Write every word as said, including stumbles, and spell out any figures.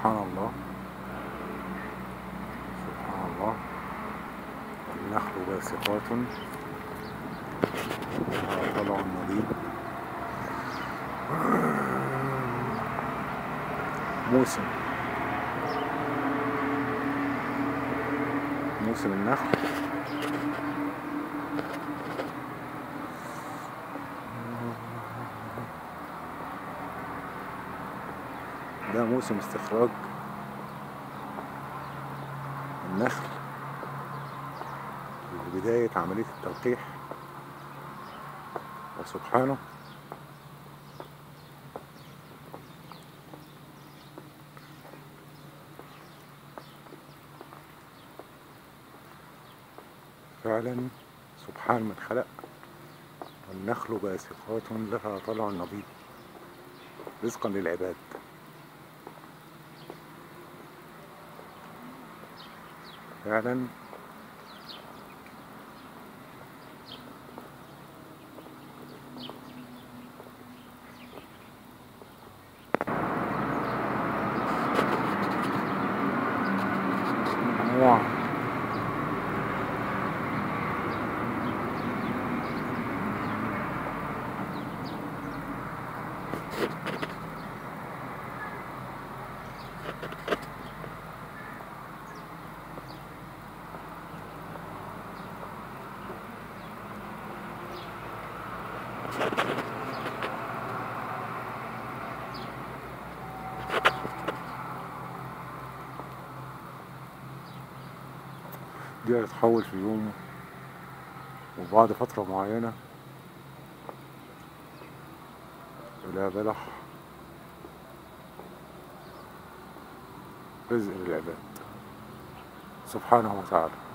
سبحان الله سبحان الله. النخل باسقات لها طلع نضيد. موسم موسم النخل. ده موسم استخراج النخل لبداية عملية التلقيح. وسبحانه فعلا سبحان من خلق. والنخل باسقات لها طلع نضيد رزقا للعباد. فعلا أنواع دي هتتحول في يوم وبعد فترة معينة إلى بلح رزق للعباد سبحانه وتعالى.